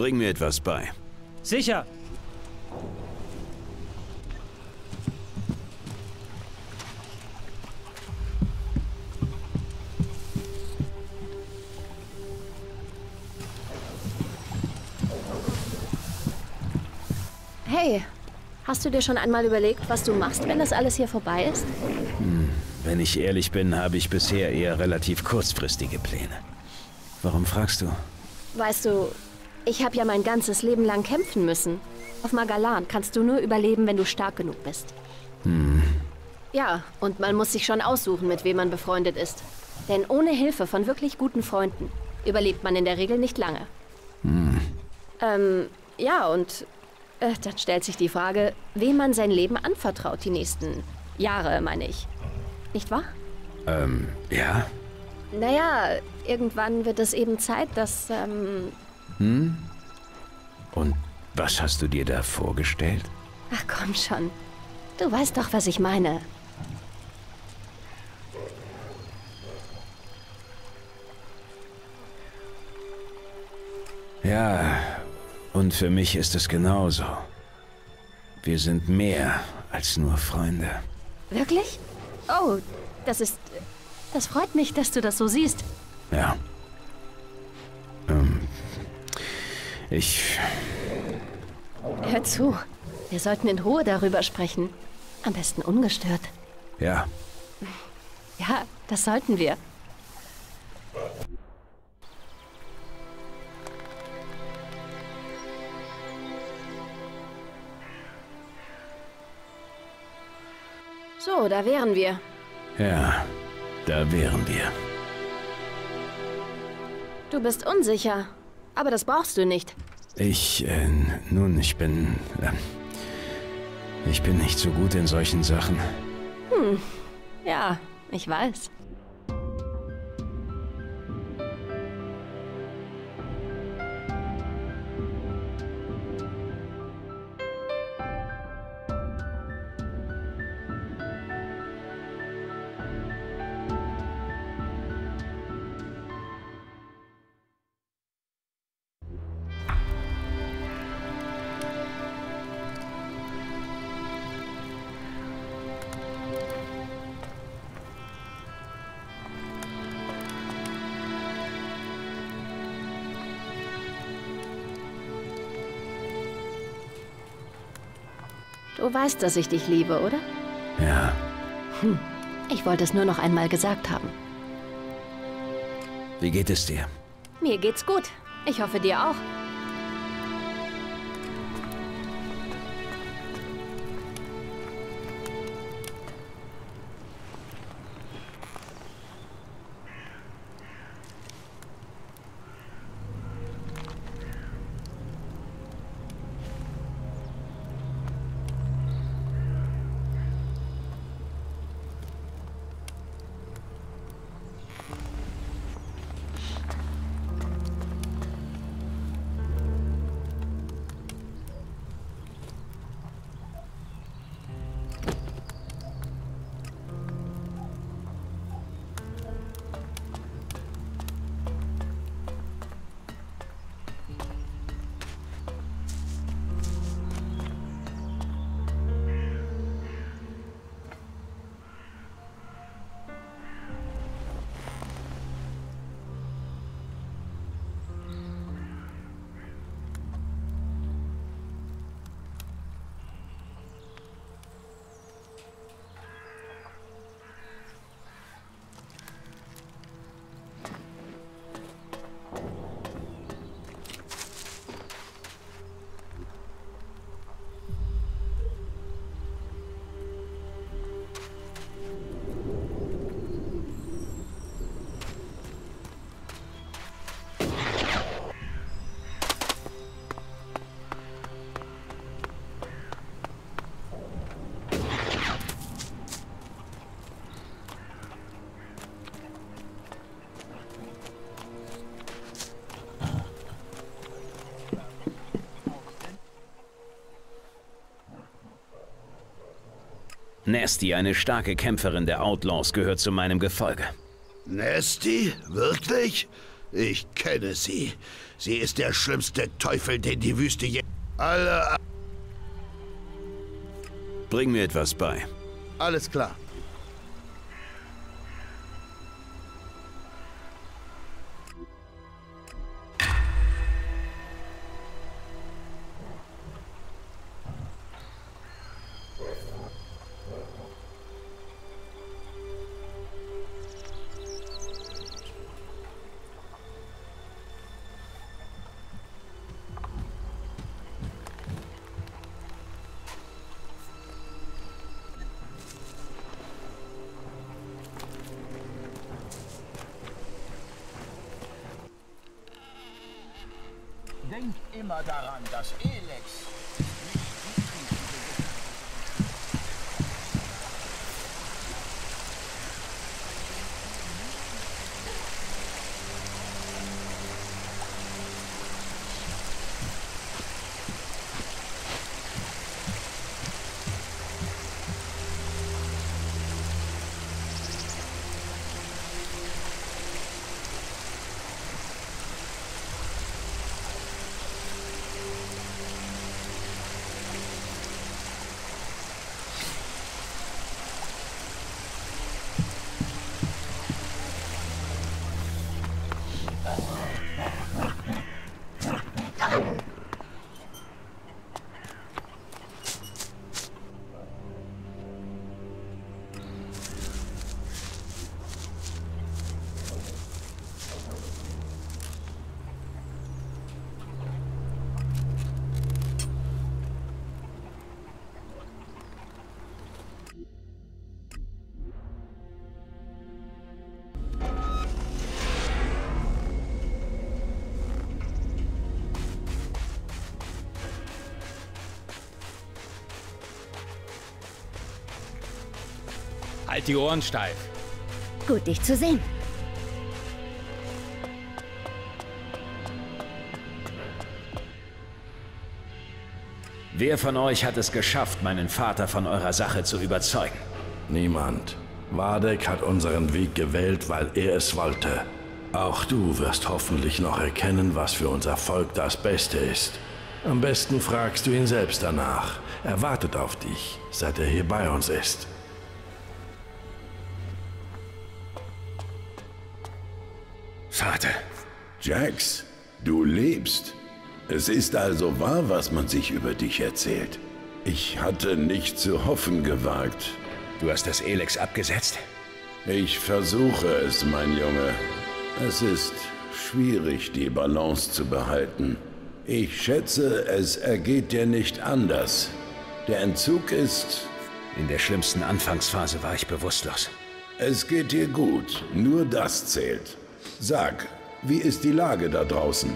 Bring mir etwas bei. Sicher. Hey, hast du dir schon einmal überlegt, was du machst, wenn das alles hier vorbei ist? Wenn ich ehrlich bin, habe ich bisher eher relativ kurzfristige Pläne. Warum fragst du? Weißt du, ich habe ja mein ganzes Leben lang kämpfen müssen. Auf Magalan kannst du nur überleben, wenn du stark genug bist. Ja, und man muss sich schon aussuchen, mit wem man befreundet ist. Denn ohne Hilfe von wirklich guten Freunden überlebt man in der Regel nicht lange. Ja, und dann stellt sich die Frage, wem man sein Leben anvertraut, die nächsten Jahre, meine ich. Nicht wahr? Ja? Naja, irgendwann wird es eben Zeit, dass, Und was hast du dir da vorgestellt? Ach komm schon. Du weißt doch, was ich meine. Ja, und für mich ist es genauso. Wir sind mehr als nur Freunde. Wirklich? Oh, das freut mich, dass du das so siehst. Ja. Ich... Hör zu. Wir sollten in Ruhe darüber sprechen. Am besten ungestört. Ja. Ja, das sollten wir. So, da wären wir. Ja, da wären wir. Du bist unsicher. Aber das brauchst du nicht. Ich bin nicht so gut in solchen Sachen. Ja, ich weiß. Du weißt, dass ich dich liebe, oder? Ja. Ich wollte es nur noch einmal gesagt haben. Wie geht es dir? Mir geht's gut. Ich hoffe, dir auch. Nasty, eine starke Kämpferin der Outlaws, gehört zu meinem Gefolge. Nasty? Wirklich? Ich kenne sie. Sie ist der schlimmste Teufel, den die Wüste je... Alle... Bring mir etwas bei. Alles klar. Denkt immer daran, dass Elex Halt die Ohren steif. Gut, dich zu sehen. Wer von euch hat es geschafft, meinen Vater von eurer Sache zu überzeugen? Niemand. Wadek hat unseren Weg gewählt, weil er es wollte. Auch du wirst hoffentlich noch erkennen, was für unser Volk das Beste ist. Am besten fragst du ihn selbst danach. Er wartet auf dich, seit er hier bei uns ist. Vater. Jax, du lebst. Es ist also wahr, was man sich über dich erzählt. Ich hatte nicht zu hoffen gewagt. Du hast das Elex abgesetzt? Ich versuche es, mein Junge. Es ist schwierig, die Balance zu behalten. Ich schätze, es ergeht dir nicht anders. Der Entzug ist... In der schlimmsten Anfangsphase war ich bewusstlos. Es geht dir gut, nur das zählt. Sag, wie ist die Lage da draußen?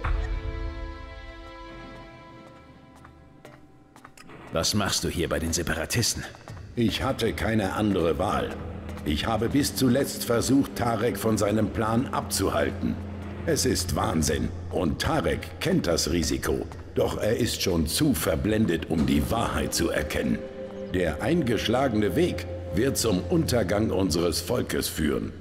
Was machst du hier bei den Separatisten? Ich hatte keine andere Wahl. Ich habe bis zuletzt versucht, Tarek von seinem Plan abzuhalten. Es ist Wahnsinn und Tarek kennt das Risiko. Doch er ist schon zu verblendet, um die Wahrheit zu erkennen. Der eingeschlagene Weg wird zum Untergang unseres Volkes führen.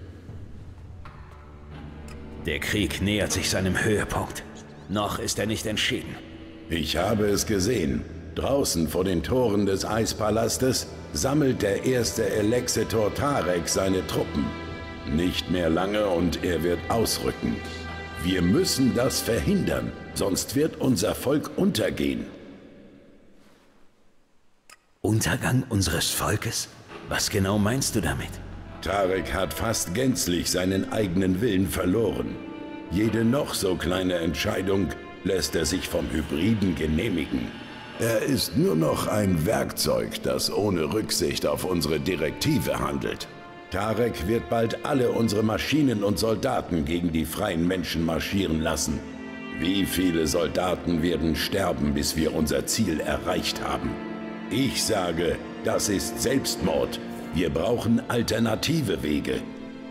Der Krieg nähert sich seinem Höhepunkt. Noch ist er nicht entschieden. Ich habe es gesehen. Draußen vor den Toren des Eispalastes sammelt der erste Elexitor Tarek seine Truppen. Nicht mehr lange und er wird ausrücken. Wir müssen das verhindern, sonst wird unser Volk untergehen. Untergang unseres Volkes? Was genau meinst du damit? Tarek hat fast gänzlich seinen eigenen Willen verloren. Jede noch so kleine Entscheidung lässt er sich vom Hybriden genehmigen. Er ist nur noch ein Werkzeug, das ohne Rücksicht auf unsere Direktive handelt. Tarek wird bald alle unsere Maschinen und Soldaten gegen die freien Menschen marschieren lassen. Wie viele Soldaten werden sterben, bis wir unser Ziel erreicht haben? Ich sage, das ist Selbstmord. Wir brauchen alternative Wege.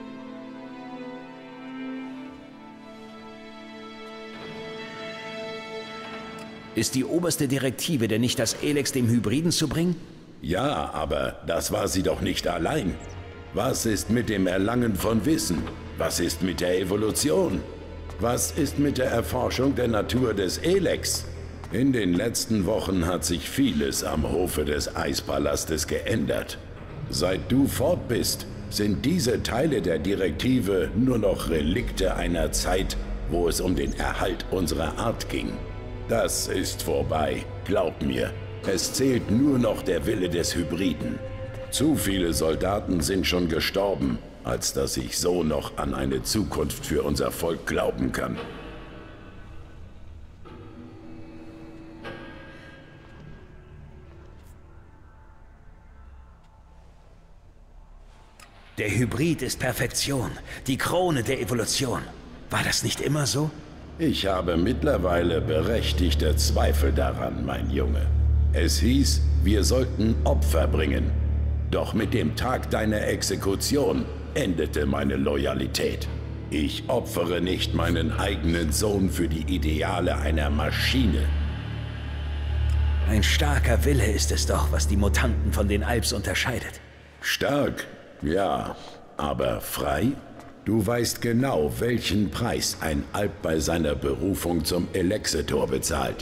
Ist die oberste Direktive denn nicht, das Elex dem Hybriden zu bringen? Ja, aber das war sie doch nicht allein. Was ist mit dem Erlangen von Wissen? Was ist mit der Evolution? Was ist mit der Erforschung der Natur des Elex? In den letzten Wochen hat sich vieles am Hofe des Eispalastes geändert. Seit du fort bist, sind diese Teile der Direktive nur noch Relikte einer Zeit, wo es um den Erhalt unserer Art ging. Das ist vorbei, glaub mir. Es zählt nur noch der Wille des Hybriden. Zu viele Soldaten sind schon gestorben, als dass ich so noch an eine Zukunft für unser Volk glauben kann. Der Hybrid ist Perfektion, die Krone der Evolution. War das nicht immer so? Ich habe mittlerweile berechtigte Zweifel daran, mein Junge. Es hieß, wir sollten Opfer bringen. Doch mit dem Tag deiner Exekution endete meine Loyalität. Ich opfere nicht meinen eigenen Sohn für die Ideale einer Maschine. Ein starker Wille ist es doch, was die Mutanten von den Alps unterscheidet. Stark, ja, aber frei? Du weißt genau, welchen Preis ein Alp bei seiner Berufung zum Elexitor bezahlt.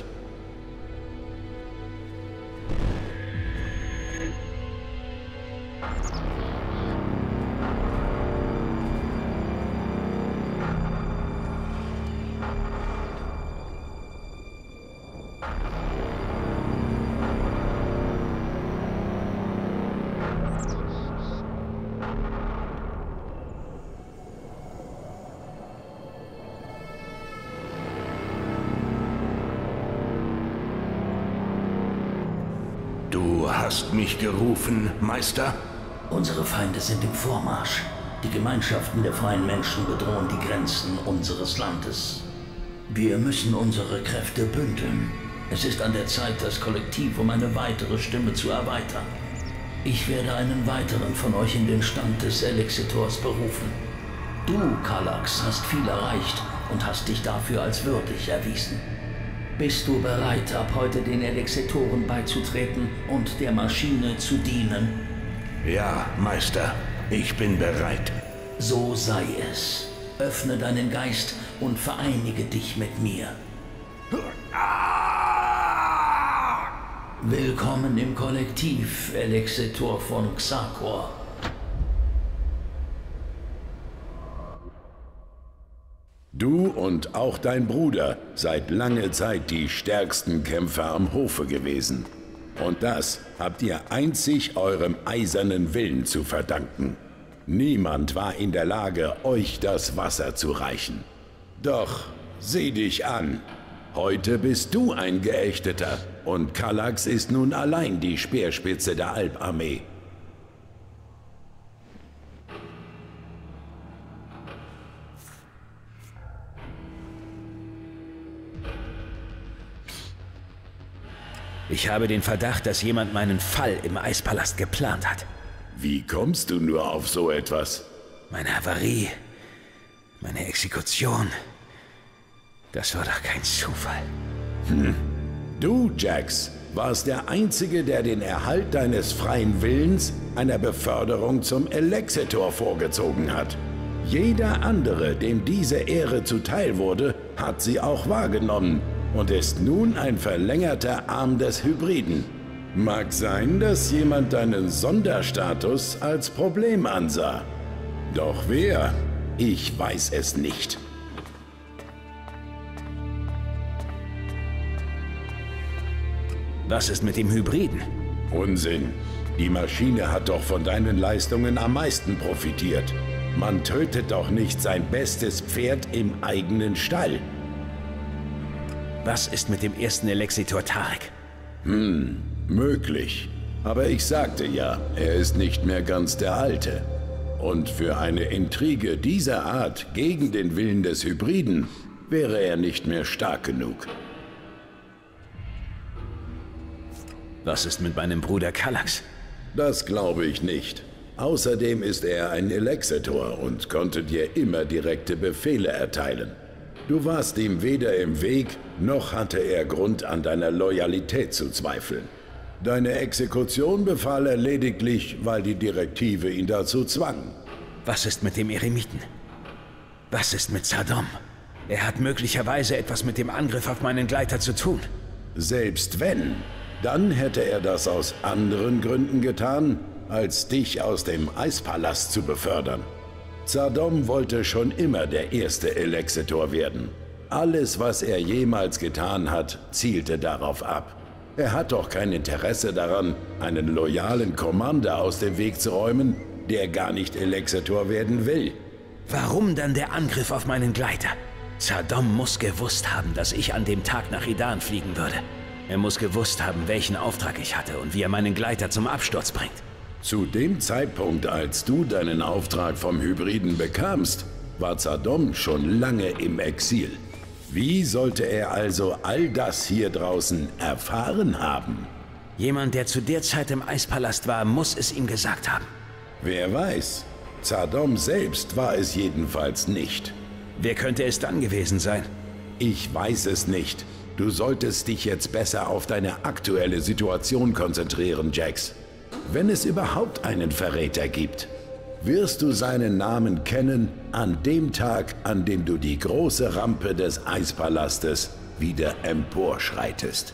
Du hast mich gerufen, Meister? Unsere Feinde sind im Vormarsch. Die Gemeinschaften der freien Menschen bedrohen die Grenzen unseres Landes. Wir müssen unsere Kräfte bündeln. Es ist an der Zeit, das Kollektiv um eine weitere Stimme zu erweitern. Ich werde einen weiteren von euch in den Stand des Elexitors berufen. Du, Kallax, hast viel erreicht und hast dich dafür als würdig erwiesen. Bist du bereit, ab heute den Elexitoren beizutreten und der Maschine zu dienen? Ja, Meister, ich bin bereit. So sei es. Öffne deinen Geist und vereinige dich mit mir. Willkommen im Kollektiv, Elexitor von Xakor. Du und auch dein Bruder seid lange Zeit die stärksten Kämpfer am Hofe gewesen. Und das habt ihr einzig eurem eisernen Willen zu verdanken. Niemand war in der Lage, euch das Wasser zu reichen. Doch sieh dich an. Heute bist du ein Geächteter und Kallax ist nun allein die Speerspitze der Alparmee. Ich habe den Verdacht, dass jemand meinen Fall im Eispalast geplant hat. Wie kommst du nur auf so etwas? Meine Havarie, meine Exekution. Das war doch kein Zufall. Du, Jax, warst der Einzige, der den Erhalt deines freien Willens einer Beförderung zum Elexitor vorgezogen hat. Jeder andere, dem diese Ehre zuteil wurde, hat sie auch wahrgenommen und ist nun ein verlängerter Arm des Hybriden. Mag sein, dass jemand deinen Sonderstatus als Problem ansah. Doch wer? Ich weiß es nicht. Was ist mit dem Hybriden? Unsinn. Die Maschine hat doch von deinen Leistungen am meisten profitiert. Man tötet doch nicht sein bestes Pferd im eigenen Stall. Was ist mit dem ersten Elexitor Tarek? Möglich. Aber ich sagte ja, er ist nicht mehr ganz der Alte. Und für eine Intrige dieser Art gegen den Willen des Hybriden wäre er nicht mehr stark genug. Was ist mit meinem Bruder Kallax? Das glaube ich nicht. Außerdem ist er ein Elexitor und konnte dir immer direkte Befehle erteilen. Du warst ihm weder im Weg, noch hatte er Grund an deiner Loyalität zu zweifeln. Deine Exekution befahl er lediglich, weil die Direktive ihn dazu zwang. Was ist mit dem Eremiten? Was ist mit Saddam? Er hat möglicherweise etwas mit dem Angriff auf meinen Gleiter zu tun. Selbst wenn, dann hätte er das aus anderen Gründen getan, als dich aus dem Eispalast zu befördern. Z'Adom wollte schon immer der erste Elexitor werden. Alles, was er jemals getan hat, zielte darauf ab. Er hat doch kein Interesse daran, einen loyalen Commander aus dem Weg zu räumen, der gar nicht Elexitor werden will. Warum dann der Angriff auf meinen Gleiter? Z'Adom muss gewusst haben, dass ich an dem Tag nach Idan fliegen würde. Er muss gewusst haben, welchen Auftrag ich hatte und wie er meinen Gleiter zum Absturz bringt. Zu dem Zeitpunkt, als du deinen Auftrag vom Hybriden bekamst, war Z'Adom schon lange im Exil. Wie sollte er also all das hier draußen erfahren haben? Jemand, der zu der Zeit im Eispalast war, muss es ihm gesagt haben. Wer weiß. Z'Adom selbst war es jedenfalls nicht. Wer könnte es dann gewesen sein? Ich weiß es nicht. Du solltest dich jetzt besser auf deine aktuelle Situation konzentrieren, Jax. Wenn es überhaupt einen Verräter gibt, wirst du seinen Namen kennen an dem Tag, an dem du die große Rampe des Eispalastes wieder emporschreitest.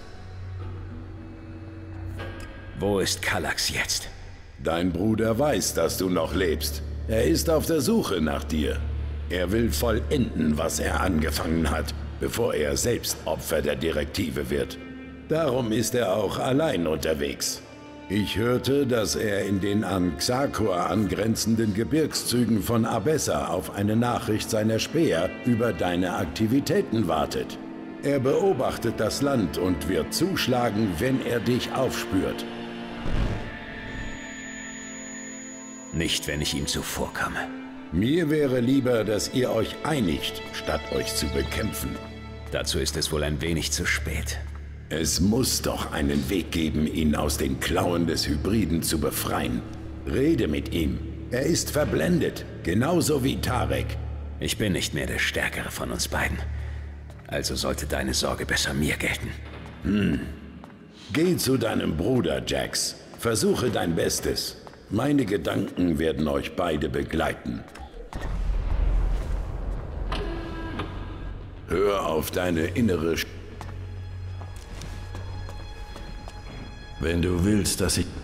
Wo ist Kallax jetzt? Dein Bruder weiß, dass du noch lebst. Er ist auf der Suche nach dir. Er will vollenden, was er angefangen hat, bevor er selbst Opfer der Direktive wird. Darum ist er auch allein unterwegs. Ich hörte, dass er in den an Xakor angrenzenden Gebirgszügen von Abessa auf eine Nachricht seiner Späher über deine Aktivitäten wartet. Er beobachtet das Land und wird zuschlagen, wenn er dich aufspürt. Nicht, wenn ich ihm zuvorkomme. Mir wäre lieber, dass ihr euch einigt, statt euch zu bekämpfen. Dazu ist es wohl ein wenig zu spät. Es muss doch einen Weg geben, ihn aus den Klauen des Hybriden zu befreien. Rede mit ihm. Er ist verblendet, genauso wie Tarek. Ich bin nicht mehr der Stärkere von uns beiden. Also sollte deine Sorge besser mir gelten. Geh zu deinem Bruder, Jax. Versuche dein Bestes. Meine Gedanken werden euch beide begleiten. Hör auf deine innere Wenn du willst, dass ich...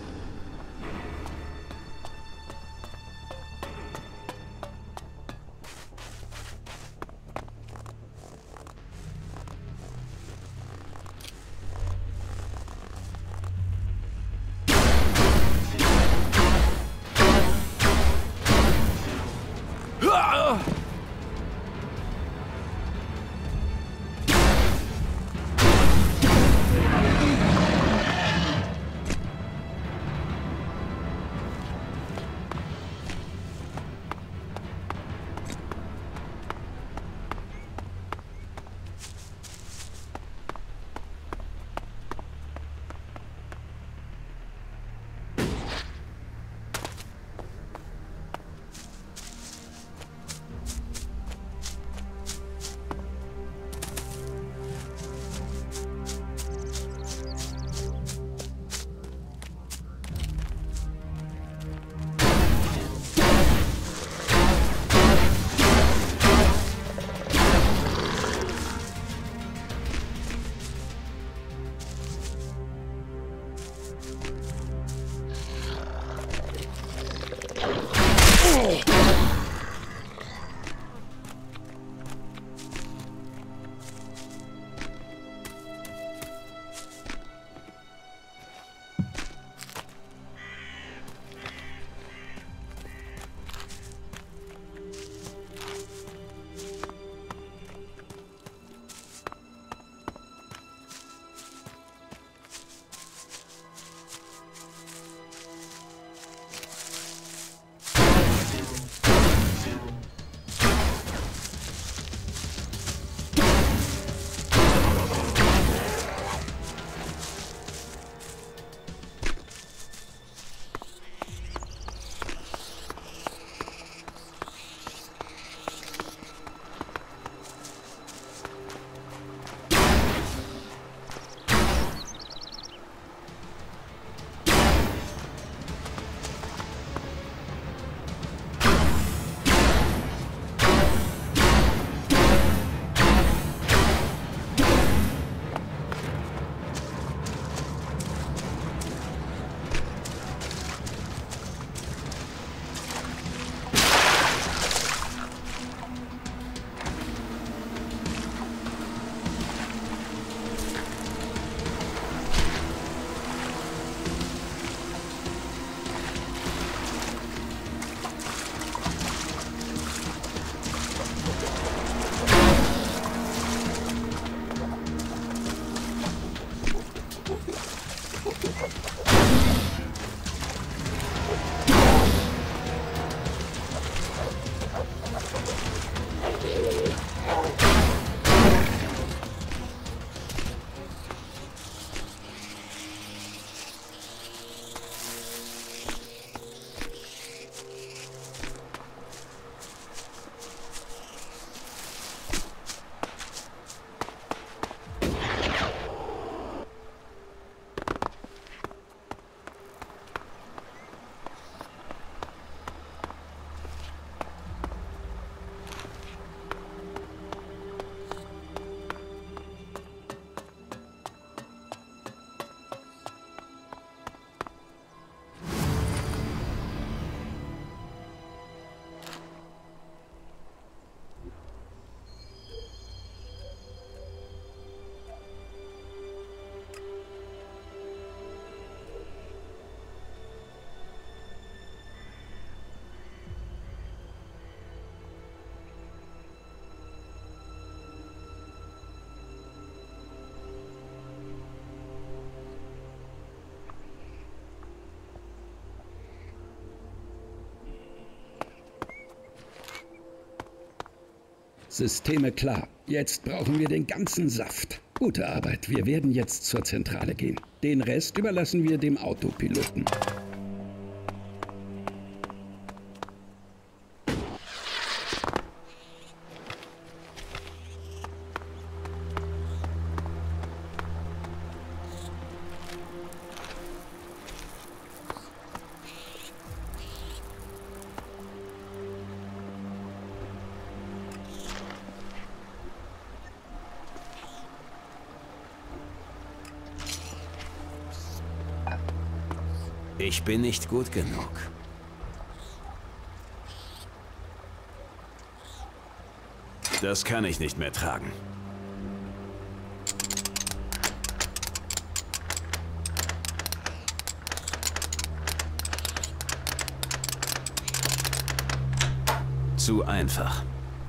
Systeme klar. Jetzt brauchen wir den ganzen Saft. Gute Arbeit. Wir werden jetzt zur Zentrale gehen. Den Rest überlassen wir dem Autopiloten. Ich bin nicht gut genug. Das kann ich nicht mehr tragen. Zu einfach.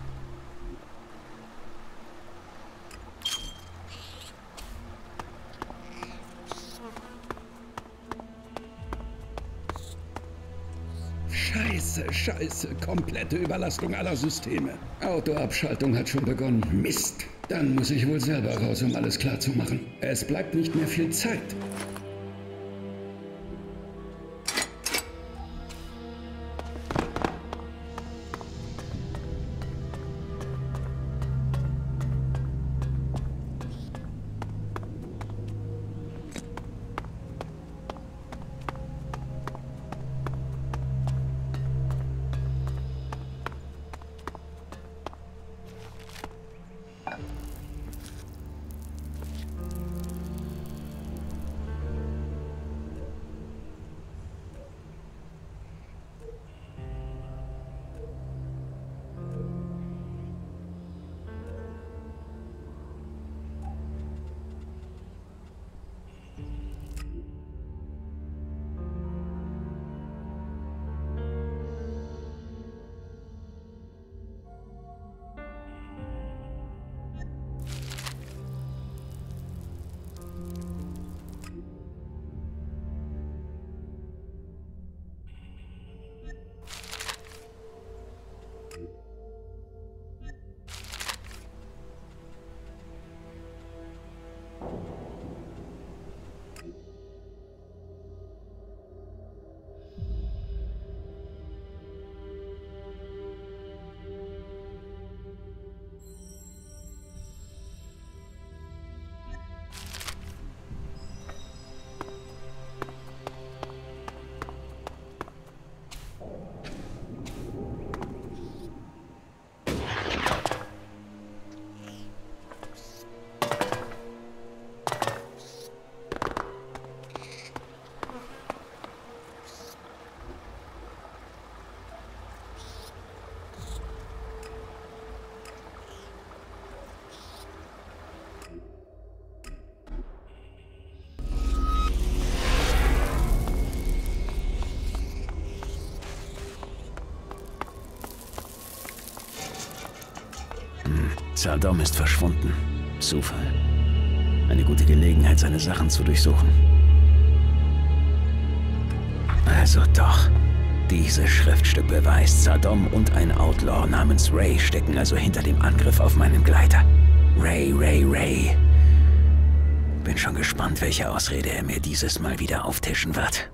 Scheiße. Komplette Überlastung aller Systeme. Autoabschaltung hat schon begonnen. Mist. Dann muss ich wohl selber raus, um alles klar zu machen. Es bleibt nicht mehr viel Zeit. Saddam ist verschwunden. Zufall. Eine gute Gelegenheit, seine Sachen zu durchsuchen. Also doch. Dieses Schriftstück beweist, Saddam und ein Outlaw namens Ray stecken also hinter dem Angriff auf meinen Gleiter. Ray. Bin schon gespannt, welche Ausrede er mir dieses Mal wieder auftischen wird.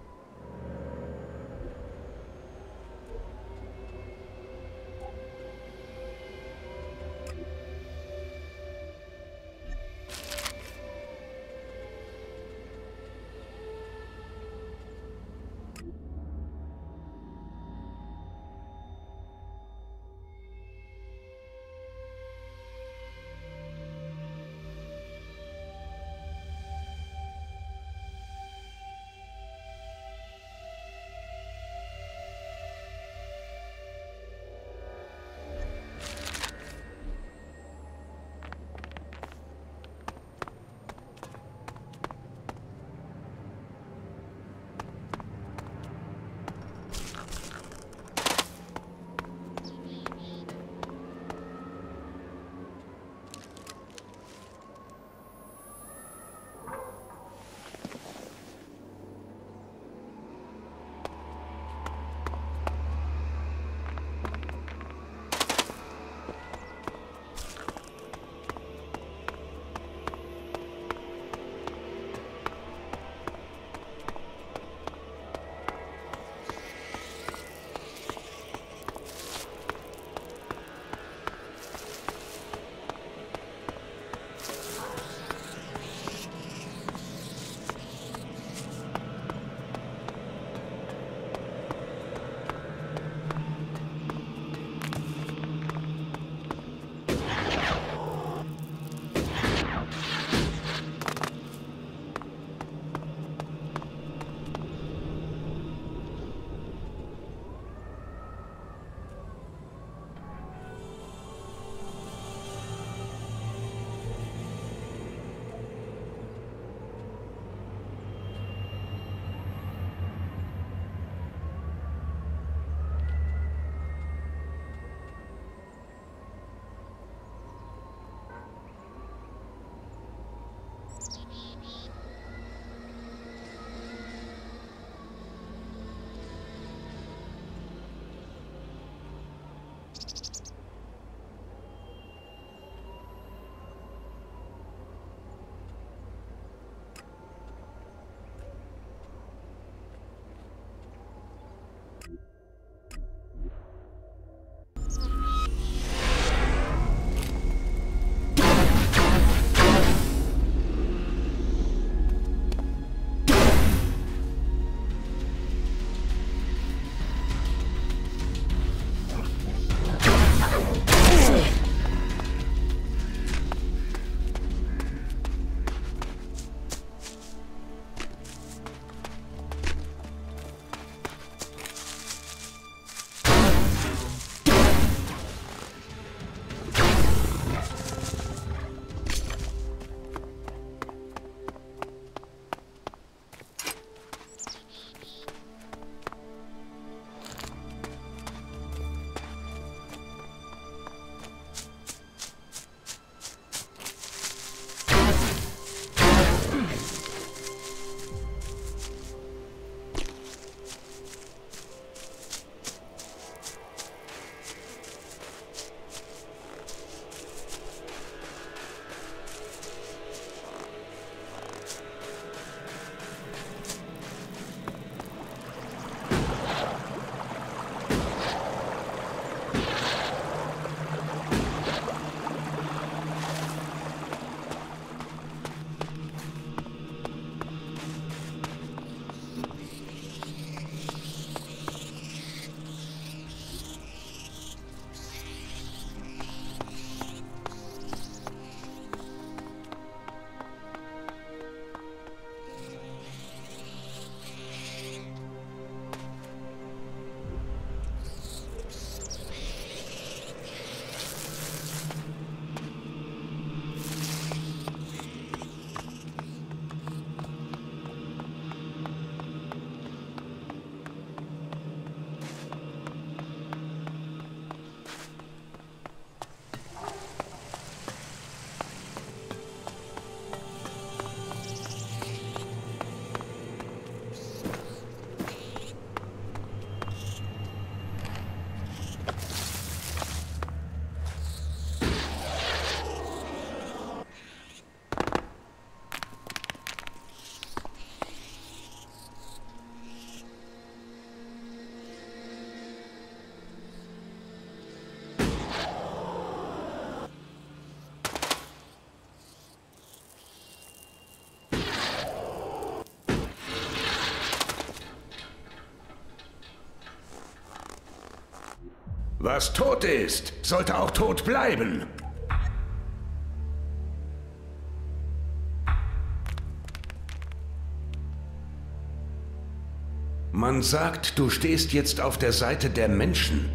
Was tot ist, sollte auch tot bleiben. Man sagt, du stehst jetzt auf der Seite der Menschen.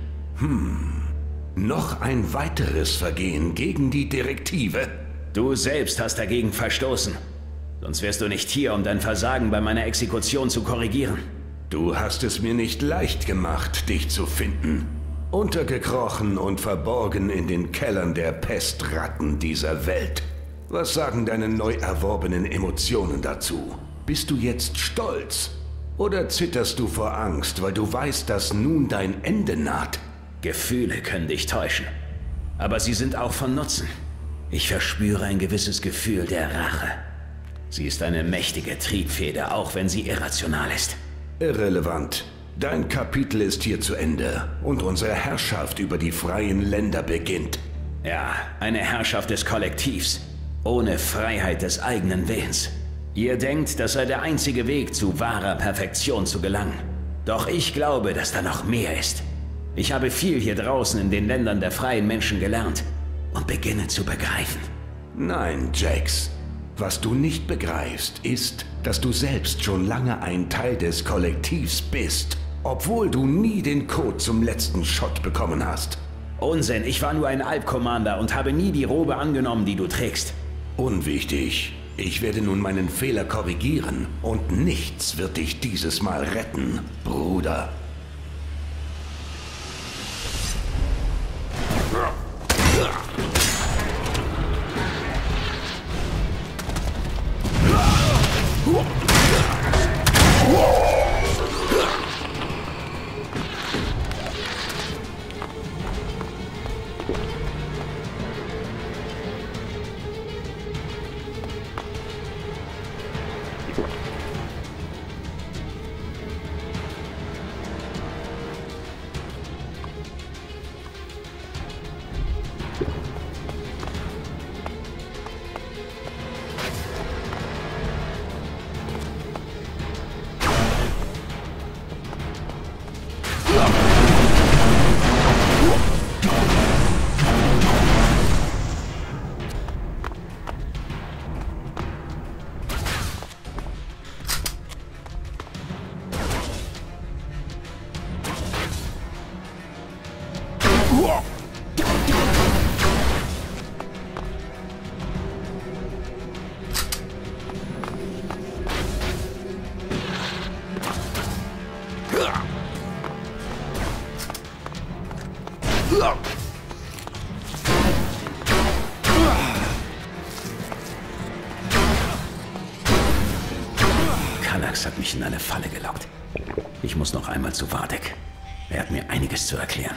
Noch ein weiteres Vergehen gegen die Direktive. Du selbst hast dagegen verstoßen. Sonst wärst du nicht hier, um dein Versagen bei meiner Exekution zu korrigieren. Du hast es mir nicht leicht gemacht, dich zu finden. Untergekrochen und verborgen in den Kellern der Pestratten dieser Welt. Was sagen deine neu erworbenen Emotionen dazu? Bist du jetzt stolz? Oder zitterst du vor Angst, weil du weißt, dass nun dein Ende naht? Gefühle können dich täuschen. Aber sie sind auch von Nutzen. Ich verspüre ein gewisses Gefühl der Rache. Sie ist eine mächtige Triebfeder, auch wenn sie irrational ist. Irrelevant. Dein Kapitel ist hier zu Ende und unsere Herrschaft über die freien Länder beginnt. Ja, eine Herrschaft des Kollektivs, ohne Freiheit des eigenen Willens. Ihr denkt, das sei der einzige Weg, zu wahrer Perfektion zu gelangen. Doch ich glaube, dass da noch mehr ist. Ich habe viel hier draußen in den Ländern der freien Menschen gelernt und beginne zu begreifen. Nein, Jax. Was du nicht begreifst, ist, dass du selbst schon lange ein Teil des Kollektivs bist, obwohl du nie den Code zum letzten Shot bekommen hast. Unsinn, ich war nur ein Alp-Commander und habe nie die Robe angenommen, die du trägst. Unwichtig. Ich werde nun meinen Fehler korrigieren und nichts wird dich dieses Mal retten, Bruder. Kallax hat mich in eine Falle gelockt. Ich muss noch einmal zu Vardek. Er hat mir einiges zu erklären.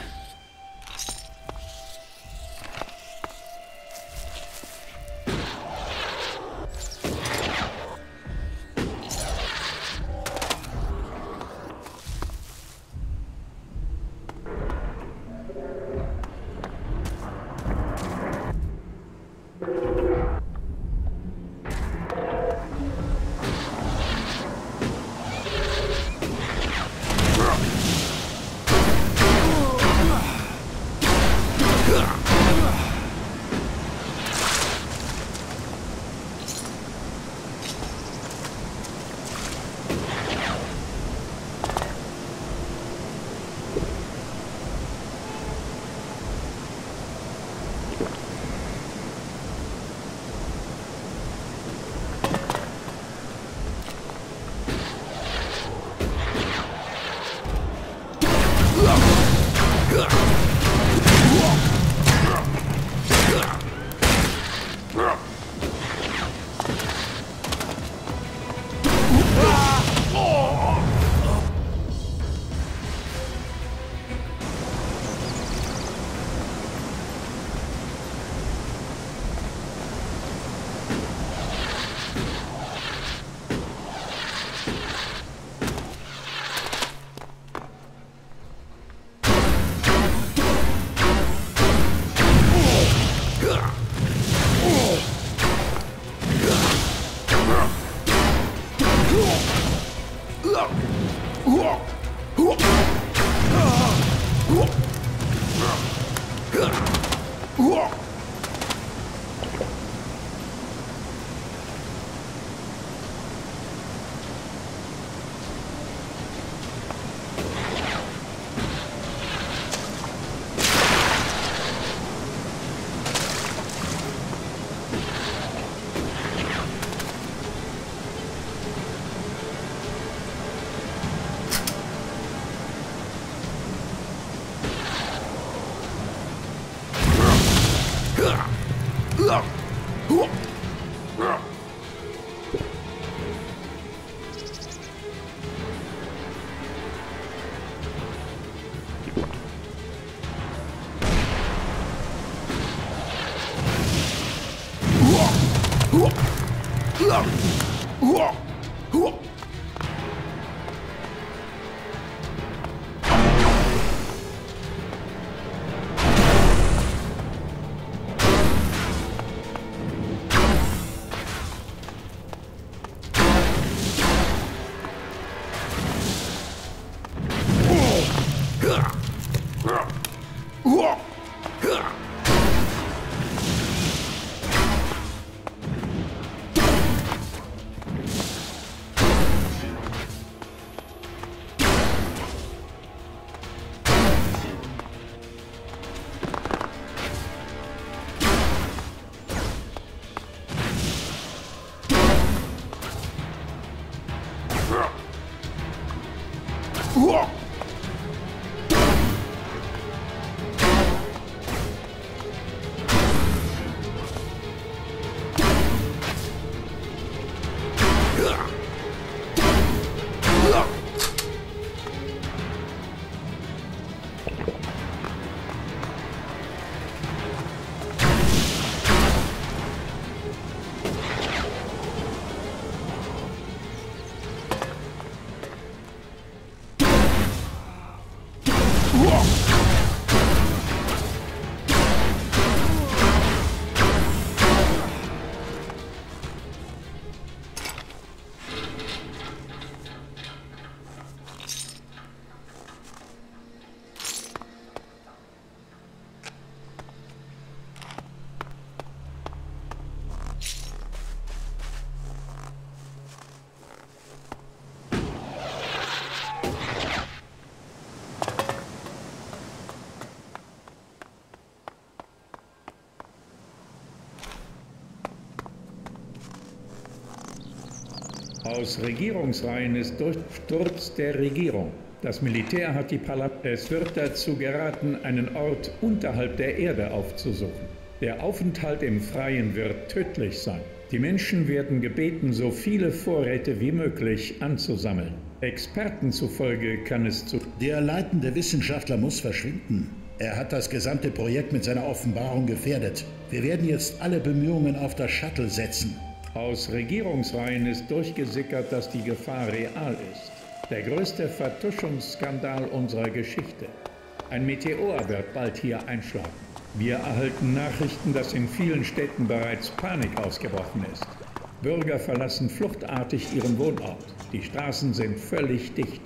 Aus Regierungsreihen ist Durchsturz der Regierung. Das Militär hat die Es wird dazu geraten, einen Ort unterhalb der Erde aufzusuchen. Der Aufenthalt im Freien wird tödlich sein. Die Menschen werden gebeten, so viele Vorräte wie möglich anzusammeln. Experten zufolge kann es zu... Der leitende Wissenschaftler muss verschwinden. Er hat das gesamte Projekt mit seiner Offenbarung gefährdet. Wir werden jetzt alle Bemühungen auf das Shuttle setzen. Aus Regierungsreihen ist durchgesickert, dass die Gefahr real ist. Der größte Vertuschungsskandal unserer Geschichte. Ein Meteor wird bald hier einschlagen. Wir erhalten Nachrichten, dass in vielen Städten bereits Panik ausgebrochen ist. Bürger verlassen fluchtartig ihren Wohnort. Die Straßen sind völlig dicht.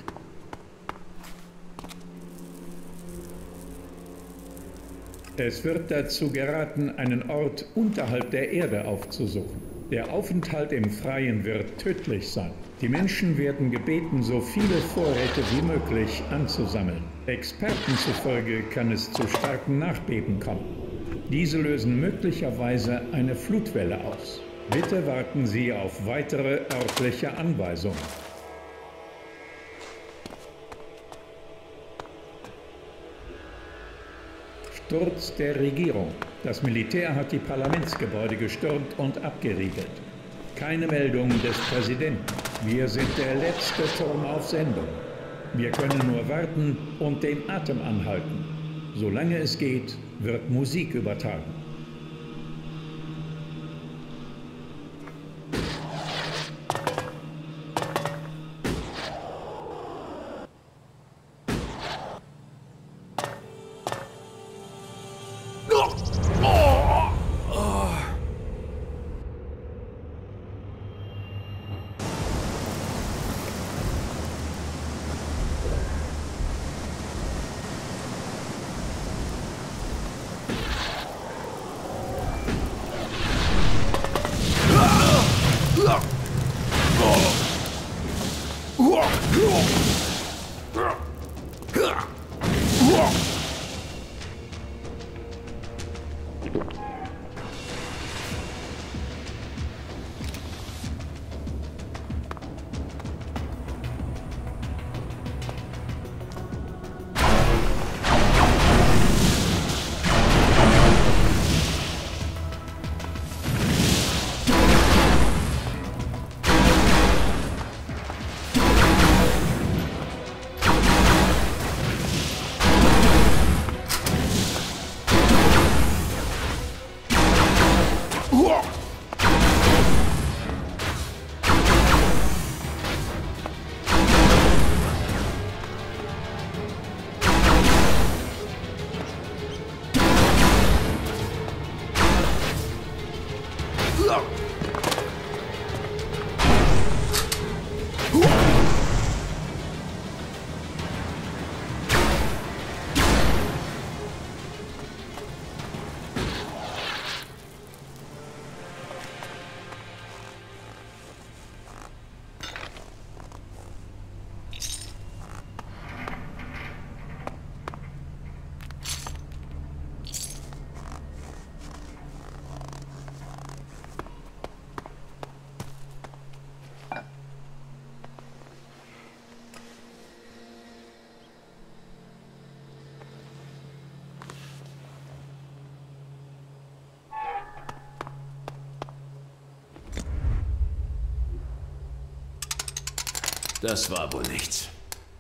Es wird dazu geraten, einen Ort unterhalb der Erde aufzusuchen. Der Aufenthalt im Freien wird tödlich sein. Die Menschen werden gebeten, so viele Vorräte wie möglich anzusammeln. Experten zufolge kann es zu starken Nachbeben kommen. Diese lösen möglicherweise eine Flutwelle aus. Bitte warten Sie auf weitere örtliche Anweisungen. Sturz der Regierung. Das Militär hat die Parlamentsgebäude gestürmt und abgeriegelt. Keine Meldung des Präsidenten. Wir sind der letzte Turm auf Sendung. Wir können nur warten und den Atem anhalten. Solange es geht, wird Musik übertragen. Das war wohl nichts.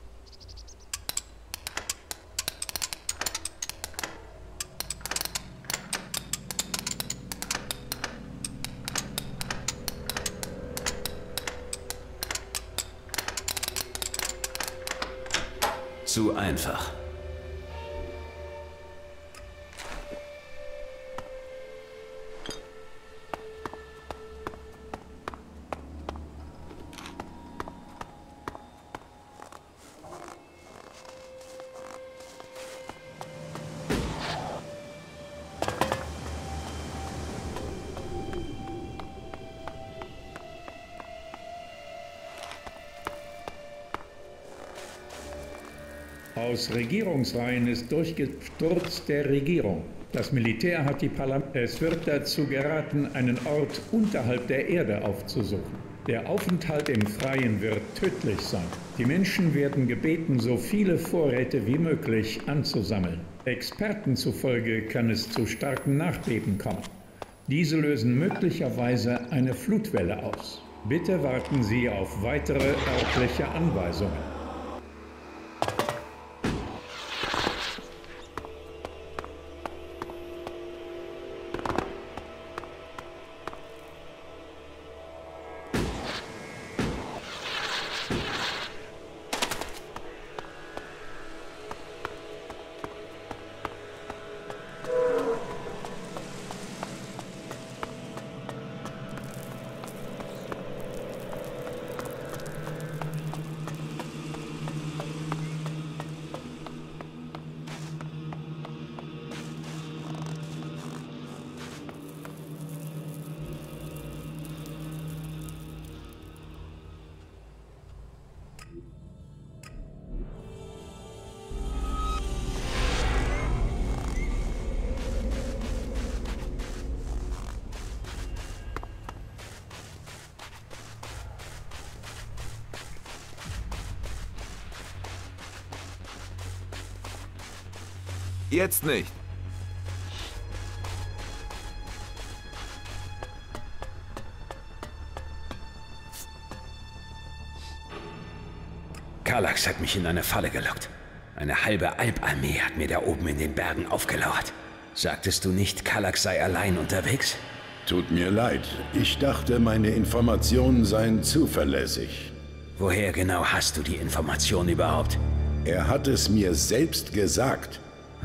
Zu einfach. Aus Regierungsreihen ist Durchsturz der Regierung. Das Militär hat die Parlamente. Es wird dazu geraten, einen Ort unterhalb der Erde aufzusuchen. Der Aufenthalt im Freien wird tödlich sein. Die Menschen werden gebeten, so viele Vorräte wie möglich anzusammeln. Experten zufolge kann es zu starken Nachbeben kommen. Diese lösen möglicherweise eine Flutwelle aus. Bitte warten Sie auf weitere örtliche Anweisungen. Jetzt nicht. Kallax hat mich in eine Falle gelockt. Eine halbe Albarmee hat mir da oben in den Bergen aufgelauert. Sagtest du nicht, Kallax sei allein unterwegs? Tut mir leid. Ich dachte, meine Informationen seien zuverlässig. Woher genau hast du die Information überhaupt? Er hat es mir selbst gesagt.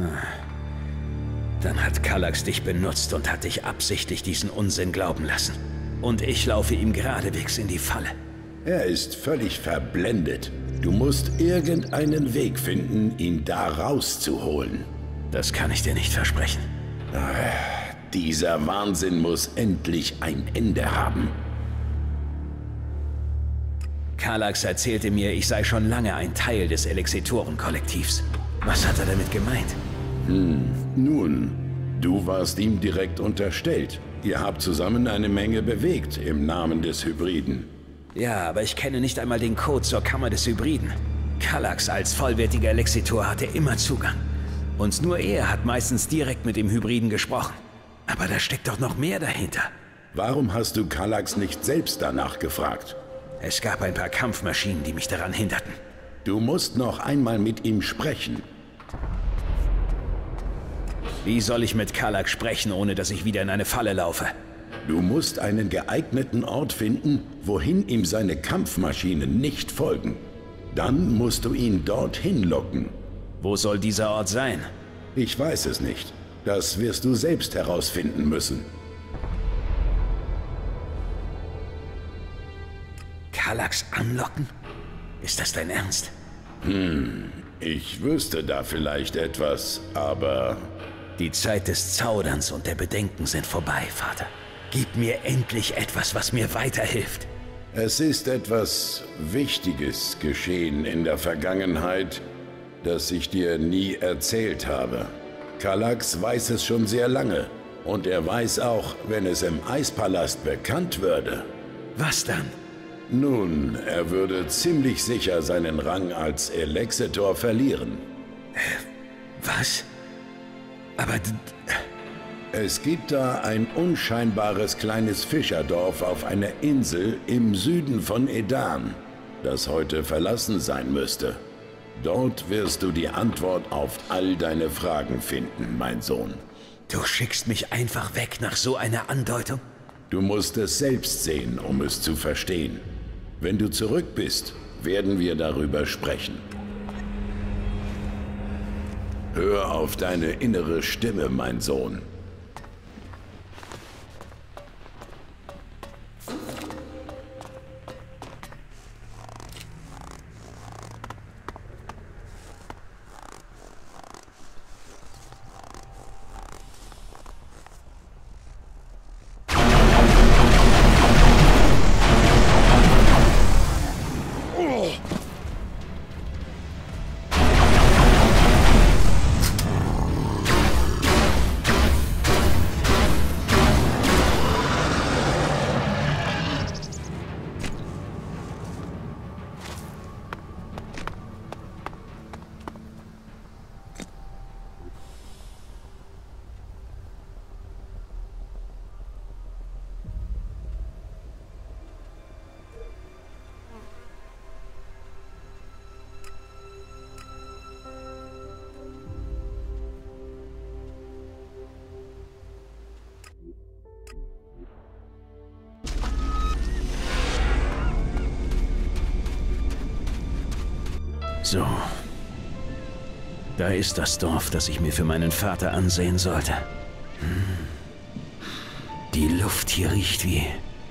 Dann hat Kallax dich benutzt und hat dich absichtlich diesen Unsinn glauben lassen. Und ich laufe ihm geradewegs in die Falle. Er ist völlig verblendet. Du musst irgendeinen Weg finden, ihn da rauszuholen. Das kann ich dir nicht versprechen. Dieser Wahnsinn muss endlich ein Ende haben. Kallax erzählte mir, ich sei schon lange ein Teil des Elexitoren-Kollektivs. Was hat er damit gemeint? Nun, Du warst ihm direkt unterstellt. Ihr habt zusammen eine Menge bewegt im Namen des Hybriden. Ja, aber ich kenne nicht einmal den Code zur Kammer des Hybriden. Kallax als vollwertiger Elexitor hatte immer Zugang. Und nur er hat meistens direkt mit dem Hybriden gesprochen. Aber da steckt doch noch mehr dahinter. Warum hast du Kallax nicht selbst danach gefragt? Es gab ein paar Kampfmaschinen, die mich daran hinderten. Du musst noch einmal mit ihm sprechen. Wie soll ich mit Kallax sprechen, ohne dass ich wieder in eine Falle laufe? Du musst einen geeigneten Ort finden, wohin ihm seine Kampfmaschinen nicht folgen. Dann musst du ihn dorthin locken. Wo soll dieser Ort sein? Ich weiß es nicht. Das wirst du selbst herausfinden müssen. Kallax anlocken? Ist das dein Ernst? Ich wüsste da vielleicht etwas, aber... Die Zeit des Zauderns und der Bedenken sind vorbei, Vater. Gib mir endlich etwas, was mir weiterhilft. Es ist etwas Wichtiges geschehen in der Vergangenheit, das ich dir nie erzählt habe. Kallax weiß es schon sehr lange. Und er weiß auch, wenn es im Eispalast bekannt würde. Was dann? Nun, er würde ziemlich sicher seinen Rang als Elexitor verlieren. Was? Aber... Es gibt da ein unscheinbares kleines Fischerdorf auf einer Insel im Süden von Edan, das heute verlassen sein müsste. Dort wirst du die Antwort auf all deine Fragen finden, mein Sohn. Du schickst mich einfach weg nach so einer Andeutung? Du musst es selbst sehen, um es zu verstehen. Wenn du zurück bist, werden wir darüber sprechen. Hör auf deine innere Stimme, mein Sohn. So. Da ist das Dorf, das ich mir für meinen Vater ansehen sollte. Die Luft hier riecht wie...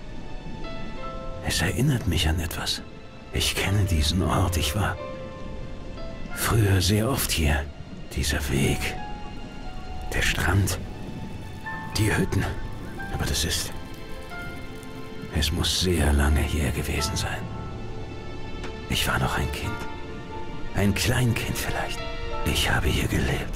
Es erinnert mich an etwas. Ich kenne diesen Ort, ich war früher sehr oft hier. Dieser Weg, der Strand, die Hütten. Aber das ist... Es muss sehr lange her gewesen sein. Ich war noch ein Kind. Ein Kleinkind vielleicht. Ich habe hier gelebt.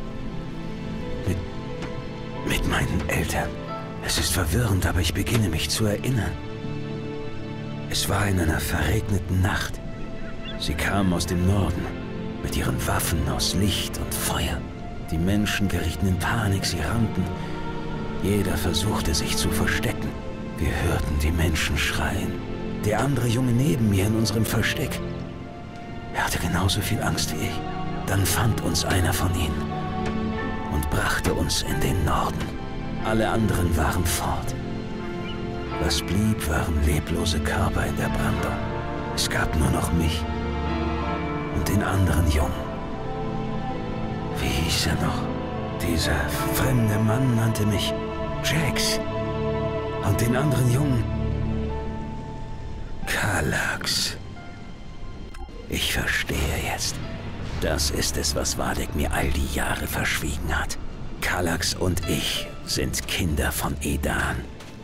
Mit meinen Eltern. Es ist verwirrend, aber ich beginne mich zu erinnern. Es war in einer verregneten Nacht. Sie kamen aus dem Norden, mit ihren Waffen aus Licht und Feuer. Die Menschen gerieten in Panik, sie rannten. Jeder versuchte, sich zu verstecken. Wir hörten die Menschen schreien. Der andere Junge neben mir in unserem Versteck. Er hatte genauso viel Angst wie ich. Dann fand uns einer von ihnen und brachte uns in den Norden. Alle anderen waren fort. Was blieb, waren leblose Körper in der Brandung. Es gab nur noch mich und den anderen Jungen. Wie hieß er noch? Dieser fremde Mann nannte mich Jax. Und den anderen Jungen Kallax. Ich verstehe jetzt. Das ist es, was Wadek mir all die Jahre verschwiegen hat. Kallax und ich sind Kinder von Edan.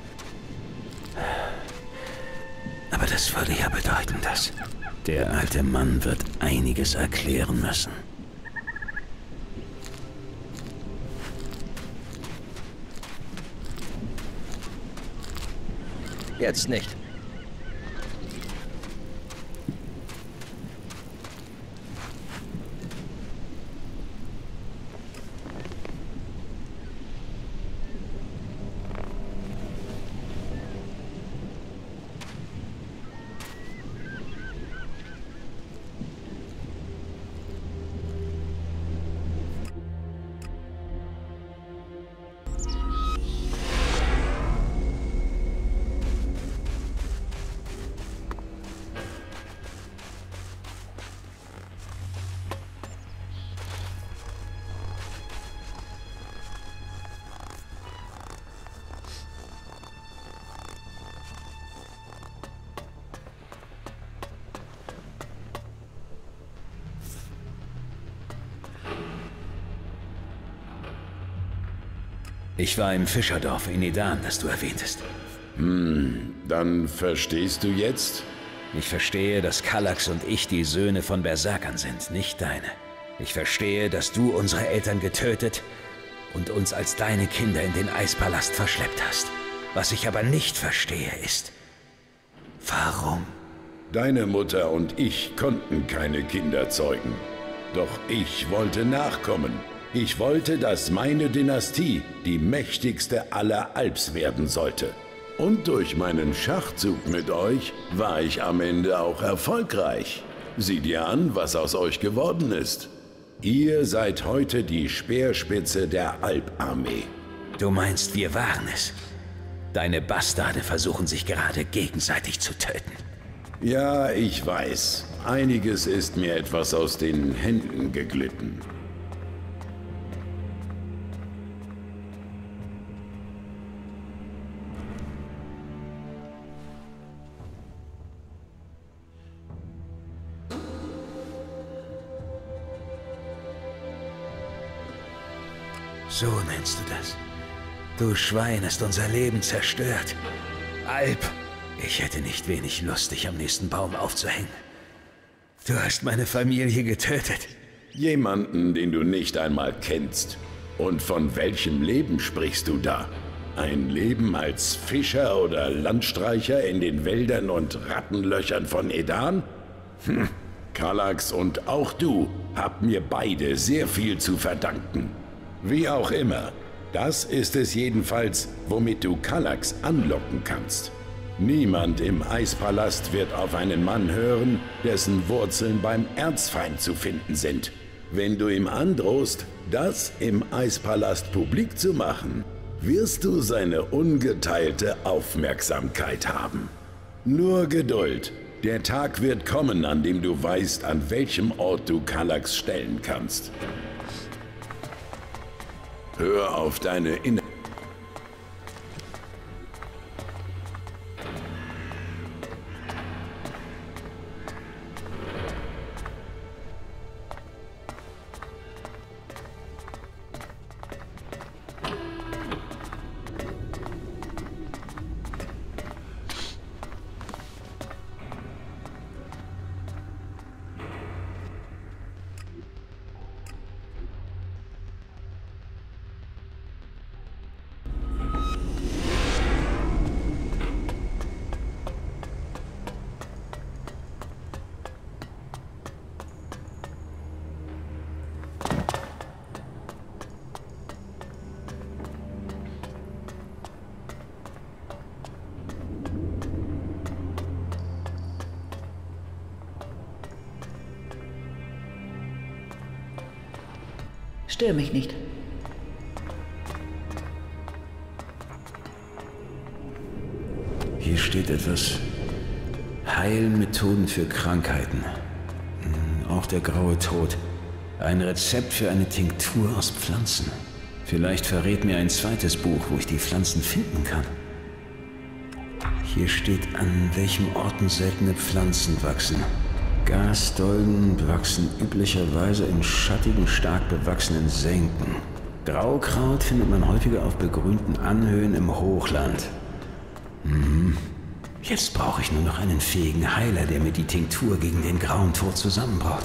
Aber das würde ja bedeuten, dass der alte Mann wird einiges erklären müssen. Jetzt nicht. Ich war im Fischerdorf in Edan, das du erwähntest. Dann verstehst du jetzt? Ich verstehe, dass Kallax und ich die Söhne von Berserkern sind, nicht deine. Ich verstehe, dass du unsere Eltern getötet und uns als deine Kinder in den Eispalast verschleppt hast. Was ich aber nicht verstehe ist, warum? Deine Mutter und ich konnten keine Kinder zeugen. Doch ich wollte nachkommen. Ich wollte, dass meine Dynastie die mächtigste aller Alps werden sollte. Und durch meinen Schachzug mit euch war ich am Ende auch erfolgreich. Sieh dir an, was aus euch geworden ist. Ihr seid heute die Speerspitze der Alparmee. Du meinst, wir waren es? Deine Bastarde versuchen sich gerade gegenseitig zu töten. Ja, ich weiß. Einiges ist mir etwas aus den Händen geglitten. So nennst du das? Du Schwein, hast unser Leben zerstört. Alp, ich hätte nicht wenig Lust, dich am nächsten Baum aufzuhängen. Du hast meine Familie getötet. Jemanden, den du nicht einmal kennst. Und von welchem Leben sprichst du da? Ein Leben als Fischer oder Landstreicher in den Wäldern und Rattenlöchern von Edan? Kallax und auch du habt mir beide sehr viel zu verdanken. Wie auch immer, das ist es jedenfalls, womit du Kallax anlocken kannst. Niemand im Eispalast wird auf einen Mann hören, dessen Wurzeln beim Erzfeind zu finden sind. Wenn du ihm androhst, das im Eispalast publik zu machen, wirst du seine ungeteilte Aufmerksamkeit haben. Nur Geduld. Der Tag wird kommen, an dem du weißt, an welchem Ort du Kallax stellen kannst. Hör auf deine Innere. Stör mich nicht. Hier steht etwas. Heilmethoden für Krankheiten. Auch der graue Tod. Ein Rezept für eine Tinktur aus Pflanzen. Vielleicht verrät mir ein zweites Buch, wo ich die Pflanzen finden kann. Hier steht, an welchen Orten seltene Pflanzen wachsen. Gasdolden wachsen üblicherweise in schattigen, stark bewachsenen Senken. Graukraut findet man häufiger auf begrünten Anhöhen im Hochland. Jetzt brauche ich nur noch einen fähigen Heiler, der mir die Tinktur gegen den grauen Tod zusammenbraut.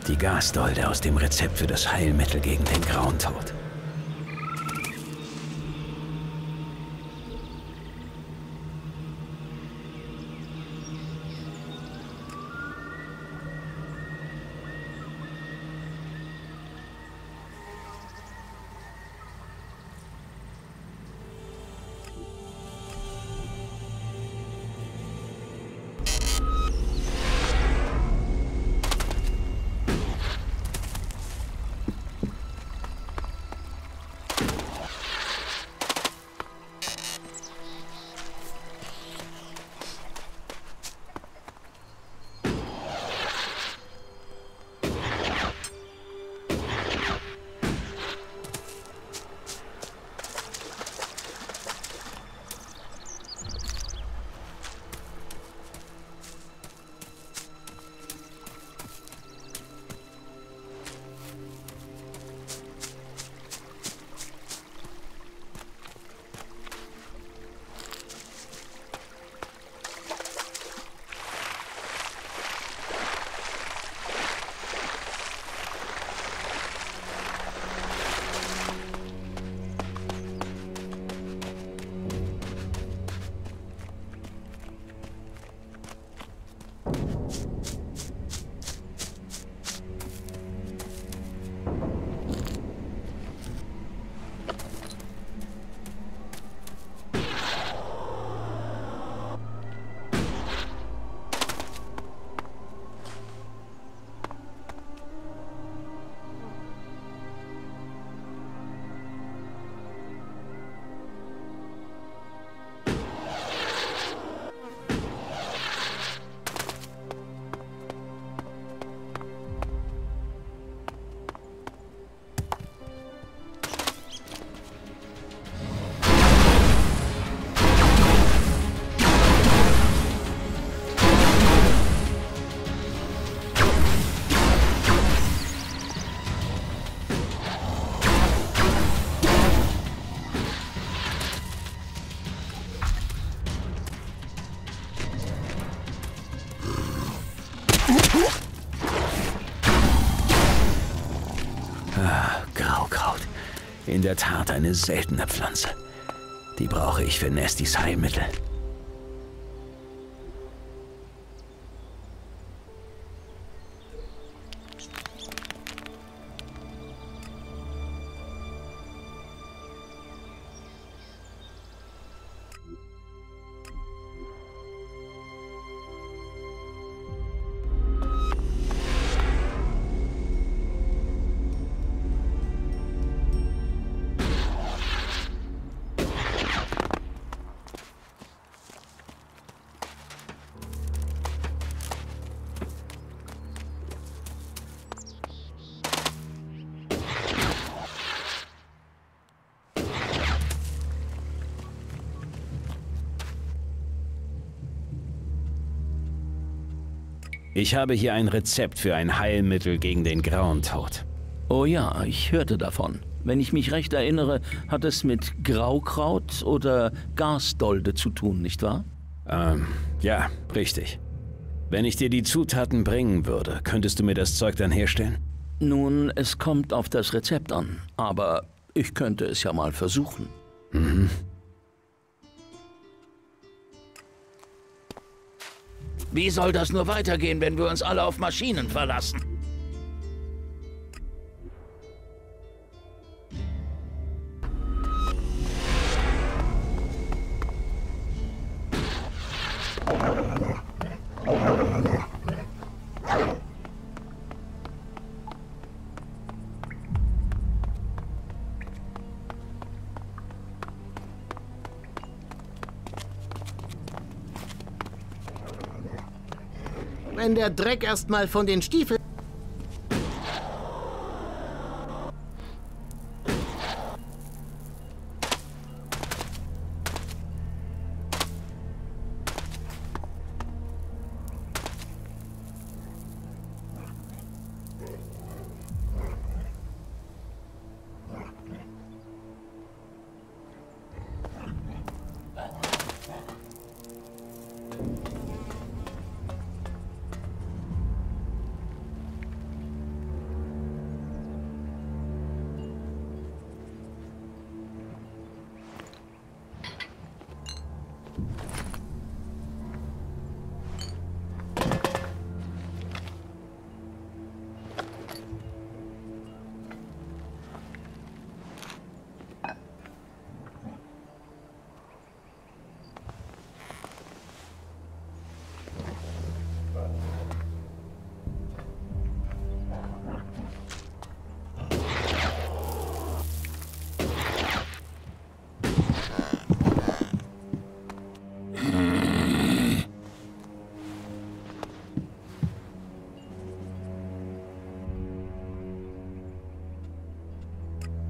Die Gasdolde aus dem Rezept für das Heilmittel gegen den grauen Tod. Graukraut. In der Tat eine seltene Pflanze. Die brauche ich für Nestys Heilmittel. Ich habe hier ein Rezept für ein Heilmittel gegen den grauen Tod. Oh ja, ich hörte davon. Wenn ich mich recht erinnere, hat es mit Graukraut oder Gasdolde zu tun, nicht wahr? Ja, richtig. Wenn ich dir die Zutaten bringen würde, könntest du mir das Zeug dann herstellen? Nun, es kommt auf das Rezept an, aber ich könnte es ja mal versuchen. Mhm. Wie soll das nur weitergehen, wenn wir uns alle auf Maschinen verlassen? Wenn der Dreck erstmal von den Stiefeln...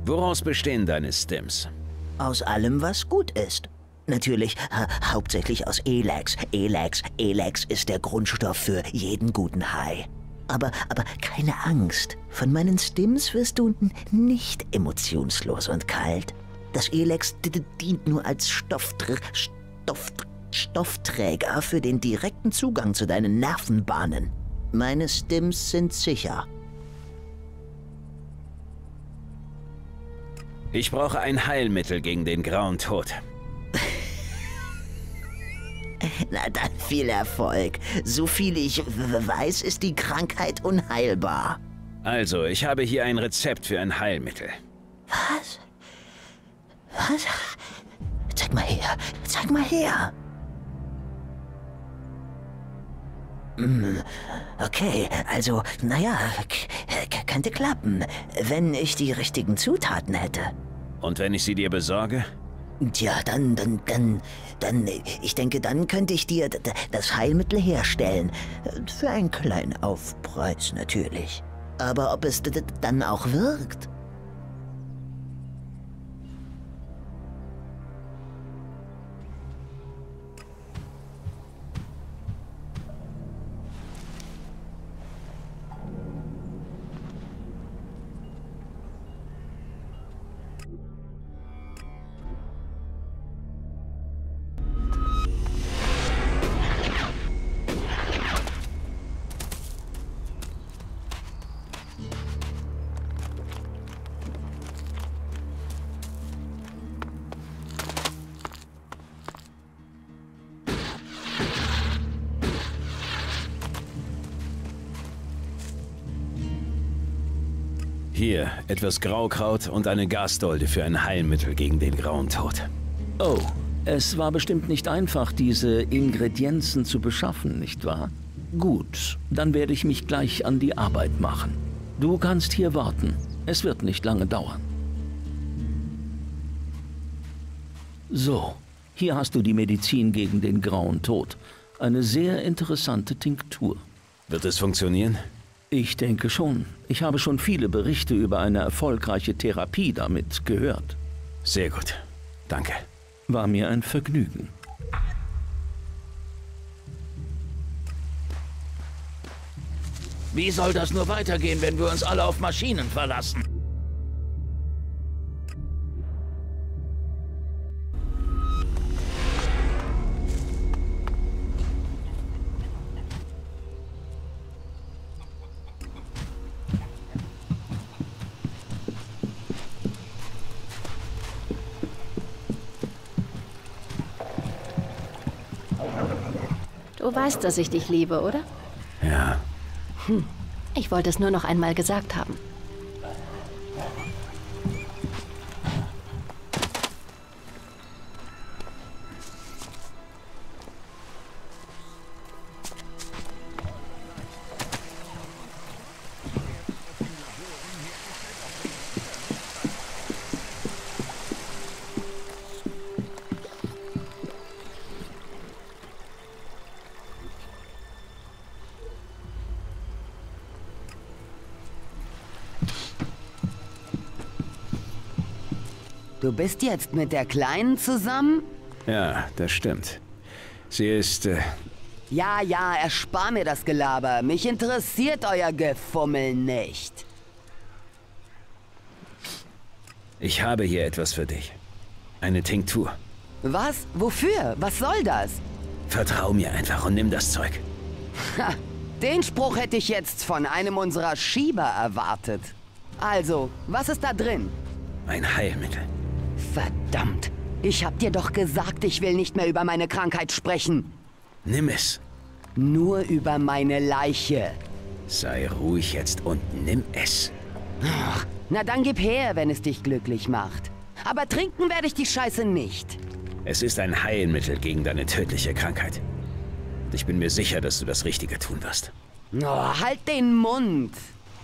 Woraus bestehen deine Stims? Aus allem, was gut ist. Natürlich hauptsächlich aus Elex. Elex ist der Grundstoff für jeden guten Hai. Aber keine Angst. Von meinen Stims wirst du nicht emotionslos und kalt. Das Elex dient nur als Stoffträger für den direkten Zugang zu deinen Nervenbahnen. Meine Stims sind sicher. Ich brauche ein Heilmittel gegen den grauen Tod. Na dann viel Erfolg. So viel ich weiß, ist die Krankheit unheilbar. Also, ich habe hier ein Rezept für ein Heilmittel. Was? Was? Zeig mal her. Zeig mal her. Okay, also, naja, könnte klappen, wenn ich die richtigen Zutaten hätte. Und wenn ich sie dir besorge? Tja, ich denke, dann könnte ich dir das Heilmittel herstellen. Für einen kleinen Aufpreis natürlich. Aber ob es dann auch wirkt? Hier, etwas Graukraut und eine Gasdolde für ein Heilmittel gegen den grauen Tod. Oh, es war bestimmt nicht einfach, diese Ingredienzen zu beschaffen, nicht wahr? Gut, dann werde ich mich gleich an die Arbeit machen. Du kannst hier warten. Es wird nicht lange dauern. So, hier hast du die Medizin gegen den grauen Tod. Eine sehr interessante Tinktur. Wird es funktionieren? Ich denke schon. Ich habe schon viele Berichte über eine erfolgreiche Therapie damit gehört. Sehr gut. Danke. War mir ein Vergnügen. Wie soll das nur weitergehen, wenn wir uns alle auf Maschinen verlassen? Du weißt, dass ich dich liebe, oder? Ja. Ich wollte es nur noch einmal gesagt haben. Du bist jetzt mit der Kleinen zusammen? Ja, das stimmt. Sie ist, Ja, erspar mir das Gelaber. Mich interessiert euer Gefummel nicht. Ich habe hier etwas für dich. Eine Tinktur. Was? Wofür? Was soll das? Vertrau mir einfach und nimm das Zeug. Ha, den Spruch hätte ich jetzt von einem unserer Schieber erwartet. Also, was ist da drin? Ein Heilmittel. Verdammt. Ich hab dir doch gesagt, ich will nicht mehr über meine Krankheit sprechen. Nimm es. Nur über meine Leiche. Sei ruhig jetzt und nimm es. Ach, na dann gib her, wenn es dich glücklich macht. Aber trinken werde ich die Scheiße nicht. Es ist ein Heilmittel gegen deine tödliche Krankheit. Und ich bin mir sicher, dass du das Richtige tun wirst. Oh, halt den Mund.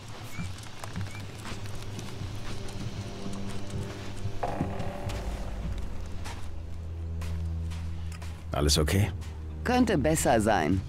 Alles okay? Könnte besser sein.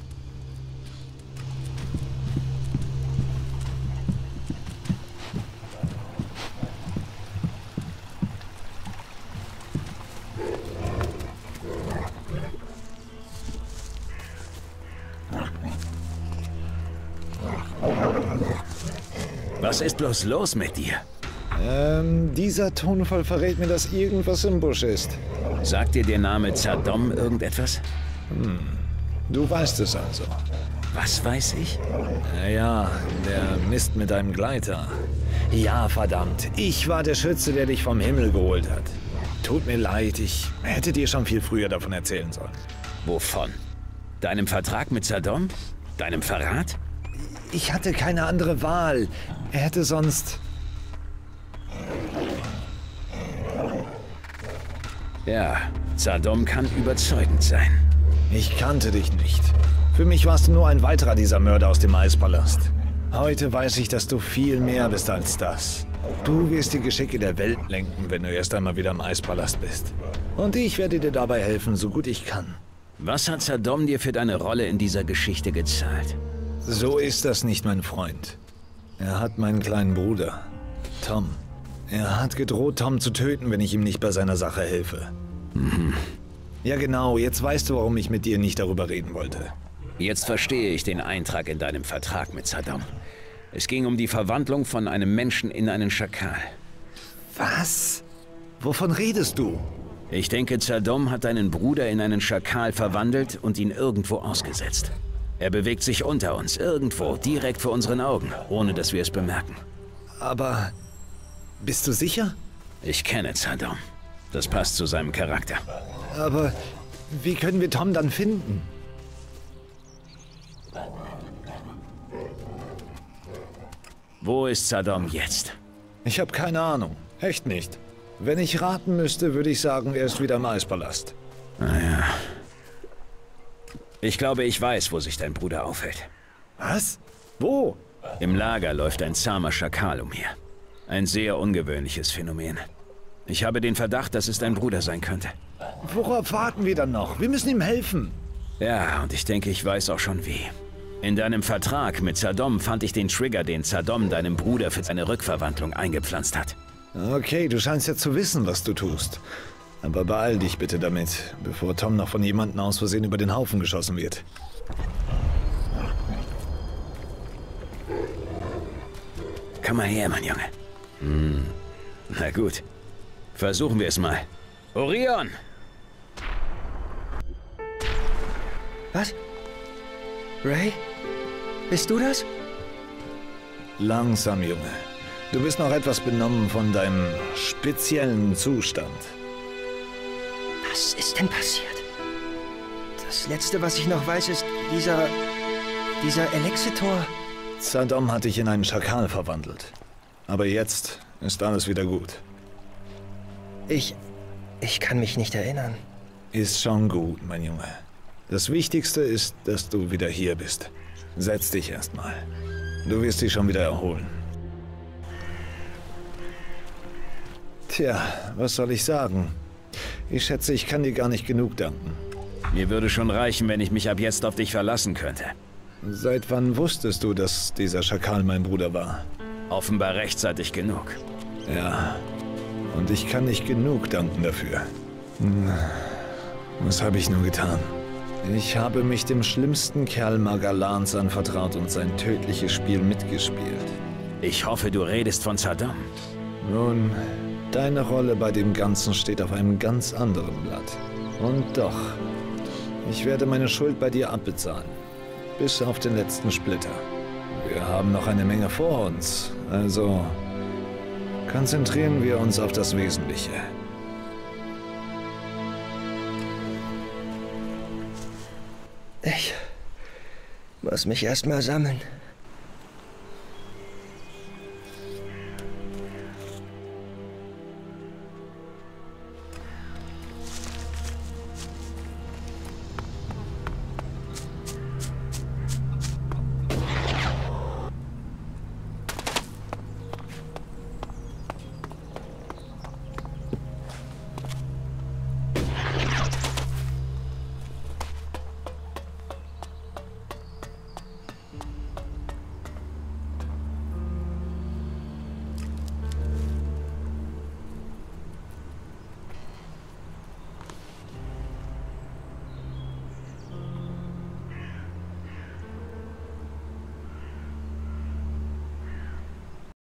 Was ist bloß los mit dir? Dieser Tonfall verrät mir, dass irgendwas im Busch ist. Sagt dir der Name Saddam irgendetwas? Du weißt es also. Was weiß ich? Naja, der Mist mit deinem Gleiter. Ja, verdammt. Ich war der Schütze, der dich vom Himmel geholt hat. Tut mir leid, ich hätte dir schon viel früher davon erzählen sollen. Wovon? Deinem Vertrag mit Saddam? Deinem Verrat? Ich hatte keine andere Wahl. Er hätte sonst... Ja, Saddam kann überzeugend sein. Ich kannte dich nicht. Für mich warst du nur ein weiterer dieser Mörder aus dem Eispalast. Heute weiß ich, dass du viel mehr bist als das. Du wirst die Geschicke der Welt lenken, wenn du erst einmal wieder im Eispalast bist. Und ich werde dir dabei helfen, so gut ich kann. Was hat Saddam dir für deine Rolle in dieser Geschichte gezahlt? So ist das nicht, mein Freund. Er hat meinen kleinen Bruder, Tom. Er hat gedroht, Tom zu töten, wenn ich ihm nicht bei seiner Sache helfe. Ja genau, jetzt weißt du, warum ich mit dir nicht darüber reden wollte. Jetzt verstehe ich den Eintrag in deinem Vertrag mit Saddam. Es ging um die Verwandlung von einem Menschen in einen Schakal. Was? Wovon redest du? Ich denke, Saddam hat deinen Bruder in einen Schakal verwandelt und ihn irgendwo ausgesetzt. Er bewegt sich unter uns, irgendwo, direkt vor unseren Augen, ohne dass wir es bemerken. Aber... bist du sicher? Ich kenne Saddam. Das passt zu seinem Charakter. Aber wie können wir Tom dann finden? Wo ist Saddam jetzt? Ich habe keine Ahnung. Echt nicht. Wenn ich raten müsste, würde ich sagen, er ist wieder im Eispalast. Naja. Ich glaube, ich weiß, wo sich dein Bruder aufhält. Was? Wo? Im Lager läuft ein zahmer Schakal umher. Ein sehr ungewöhnliches Phänomen. Ich habe den Verdacht, dass es dein Bruder sein könnte. Worauf warten wir dann noch? Wir müssen ihm helfen. Ja, und ich denke, ich weiß auch schon wie. In deinem Vertrag mit Saddam fand ich den Trigger, den Saddam deinem Bruder für seine Rückverwandlung eingepflanzt hat. Okay, du scheinst ja zu wissen, was du tust. Aber beeil dich bitte damit, bevor Tom noch von jemandem aus Versehen über den Haufen geschossen wird. Komm mal her, mein Junge. Na gut. Versuchen wir es mal. Orion! Was? Ray? Bist du das? Langsam, Junge. Du bist noch etwas benommen von deinem speziellen Zustand. Was ist denn passiert? Das Letzte, was ich noch weiß, ist dieser Elexitor. Saddam hat dich in einen Schakal verwandelt. Aber jetzt ist alles wieder gut. Ich kann mich nicht erinnern. Ist schon gut, mein Junge. Das Wichtigste ist, dass du wieder hier bist. Setz dich erstmal. Du wirst dich schon wieder erholen. Tja, was soll ich sagen? Ich schätze, ich kann dir gar nicht genug danken. Mir würde schon reichen, wenn ich mich ab jetzt auf dich verlassen könnte. Seit wann wusstest du, dass dieser Schakal mein Bruder war? Offenbar rechtzeitig genug. Ja, und ich kann nicht genug danken dafür. Was habe ich nur getan? Ich habe mich dem schlimmsten Kerl Magalans anvertraut und sein tödliches Spiel mitgespielt. Ich hoffe, du redest von Saddam. Nun, deine Rolle bei dem Ganzen steht auf einem ganz anderen Blatt. Und doch, ich werde meine Schuld bei dir abbezahlen. Bis auf den letzten Splitter. Wir haben noch eine Menge vor uns, also konzentrieren wir uns auf das Wesentliche. Ich muss mich erst mal sammeln.